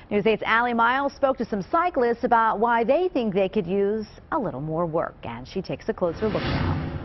News 8's Aly Myles spoke to some cyclists about why they think they could use a little more work, and she takes a closer look now.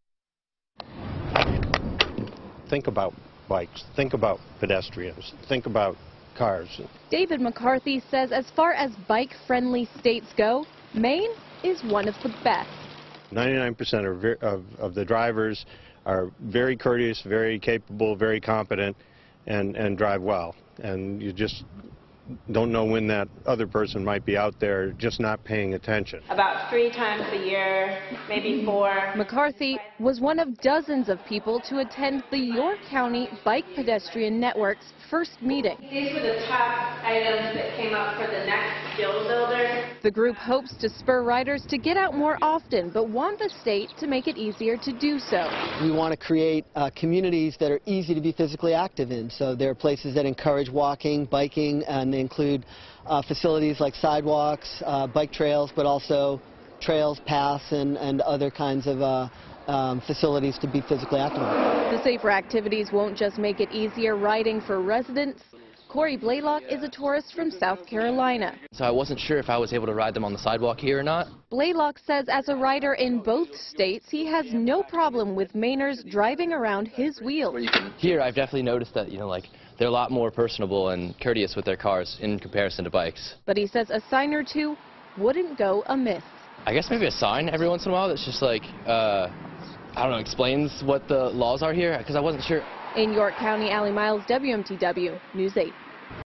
Think about bikes, think about pedestrians, think about cars. David McCarthy says as far as bike-friendly states go, Maine is one of the best. 99% of the drivers are very courteous, very capable, very competent, and drive well. And you just don't know when that other person might be out there just not paying attention. About 3 times a year, maybe 4. McCarthy was one of dozens of people to attend the York County Bike Pedestrian Network's first meeting. These were the top items that came up for the next skill builder. The group hopes to spur riders to get out more often, but want the state to make it easier to do so. We want to create communities that are easy to be physically active in. So there are places that encourage walking, biking, and they include facilities like sidewalks, bike trails, but also trails, paths, and other kinds of facilities to be physically active in. The safer activities won't just make it easier riding for residents. Corey Blaylock is a tourist from South Carolina. So I wasn't sure if I was able to ride them on the sidewalk here or not. Blaylock says as a rider in both states, he has no problem with Mainers driving around his wheels. Here, I've definitely noticed that, they're a lot more personable and courteous with their cars in comparison to bikes. But he says a sign or two wouldn't go amiss. I guess maybe a sign every once in a while that's just I don't know, explains what the laws are here, because I wasn't sure. In York County, Aly Myles, WMTW News 8.